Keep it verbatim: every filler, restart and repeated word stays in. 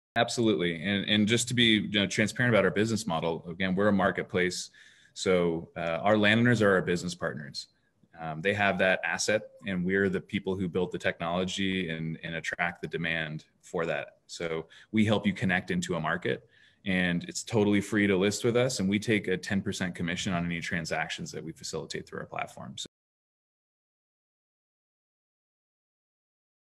Absolutely. And, and just to be you know, transparent about our business model, again, we're a marketplace. So uh, our landowners are our business partners. Um, they have that asset, and we're the people who built the technology and, and attract the demand for that. So we help you connect into a market, and it's totally free to list with us. And we take a ten percent commission on any transactions that we facilitate through our platform. So